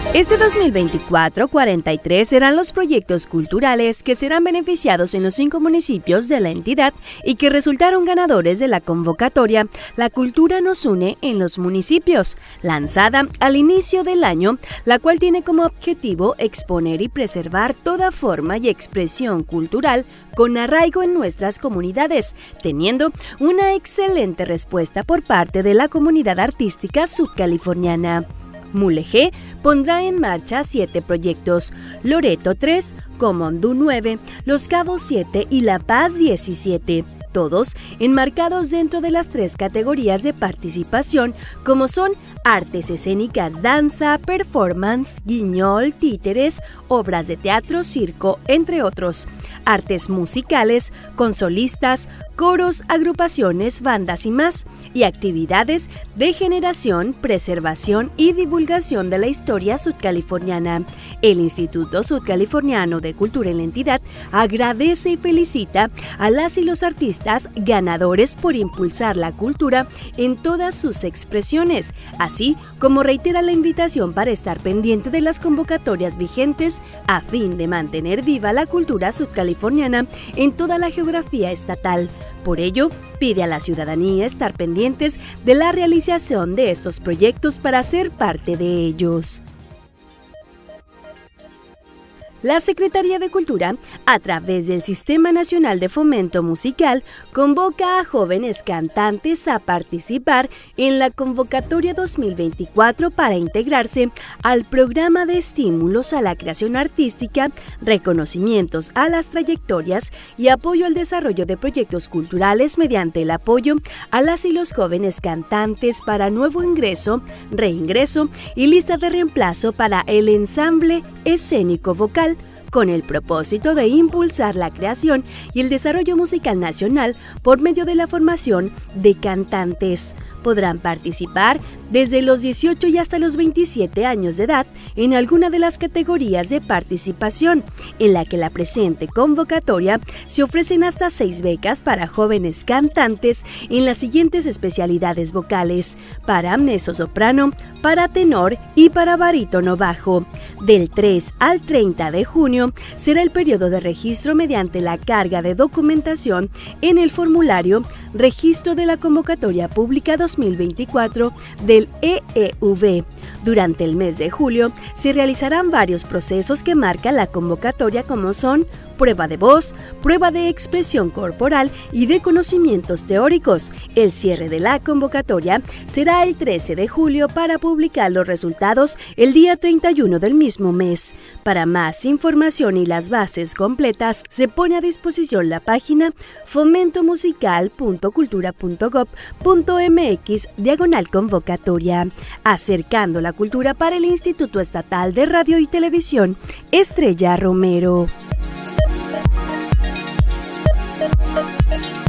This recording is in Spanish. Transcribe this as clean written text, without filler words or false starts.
Este 2024, 43 serán los proyectos culturales que serán beneficiados en los 5 municipios de la entidad y que resultaron ganadores de la convocatoria La Cultura nos une en los municipios, lanzada al inicio del año, la cual tiene como objetivo exponer y preservar toda forma y expresión cultural con arraigo en nuestras comunidades, teniendo una excelente respuesta por parte de la comunidad artística sudcaliforniana. Mulegé pondrá en marcha 7 proyectos, Loreto 3, Comondú 9, Los Cabos 7 y La Paz 17, todos enmarcados dentro de las 3 categorías de participación, como son artes escénicas, danza, performance, guiñol, títeres, obras de teatro, circo, entre otros, artes musicales, con solistas, coros, agrupaciones, bandas y más, y actividades de generación, preservación y divulgación de la historia sudcaliforniana. El Instituto Sudcaliforniano de Cultura en la entidad agradece y felicita a las y los artistas ganadores por impulsar la cultura en todas sus expresiones, así como reitera la invitación para estar pendiente de las convocatorias vigentes a fin de mantener viva la cultura sudcaliforniana en toda la geografía estatal. Por ello, pide a la ciudadanía estar pendientes de la realización de estos proyectos para ser parte de ellos. La Secretaría de Cultura, a través del Sistema Nacional de Fomento Musical, convoca a jóvenes cantantes a participar en la convocatoria 2024 para integrarse al programa de estímulos a la creación artística, reconocimientos a las trayectorias y apoyo al desarrollo de proyectos culturales mediante el apoyo a las y los jóvenes cantantes para nuevo ingreso, reingreso y lista de reemplazo para el ensamble escénico vocal, con el propósito de impulsar la creación y el desarrollo musical nacional por medio de la formación de cantantes. Podrán participar desde los 18 y hasta los 27 años de edad en alguna de las categorías de participación, en la que la presente convocatoria se ofrecen hasta 6 becas para jóvenes cantantes en las siguientes especialidades vocales: para mezzosoprano, para tenor y para barítono bajo. Del 3 al 30 de junio será el periodo de registro mediante la carga de documentación en el formulario Registro de la Convocatoria Pública 2024 del EEV. Durante el mes de julio se realizarán varios procesos que marcan la convocatoria, como son prueba de voz, prueba de expresión corporal y de conocimientos teóricos. El cierre de la convocatoria será el 13 de julio para publicar los resultados el día 31 del mismo mes. Para más información y las bases completas, se pone a disposición la página fomentomusical.cultura.gov.mx/convocatoria. Acercando la cultura para el Instituto Estatal de Radio y Televisión, Estrella Romero.